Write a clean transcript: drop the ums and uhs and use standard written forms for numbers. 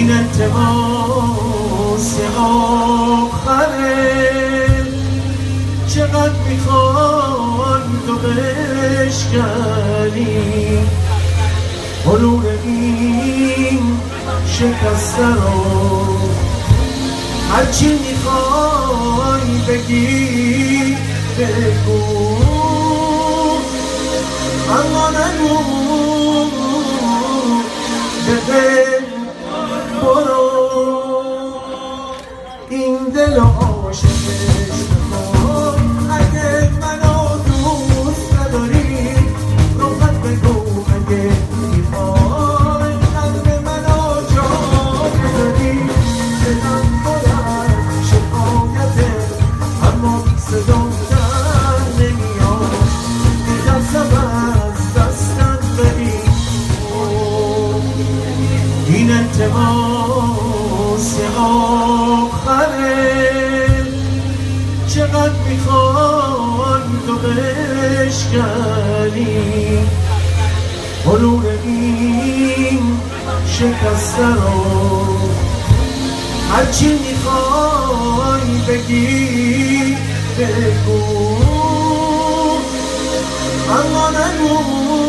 این التماس آخره، چقدر میخوای تو بشکنی حلول این شکسته رو، هرچی میخوای بگی بگو، اما نگو به دل برو. این دل عاشقش بکن، اگه منو دوست نداری روحت بگو، اگه میخوای قلب منو جا بداری. دلم باید شکایته اما صدا در نمیاد، میترسم از دستت بری. این التماس آخره، چقدر میخوای تو بشکنی حلول این شکسته رو، هرچی میخوای بگی بگو، اما نگو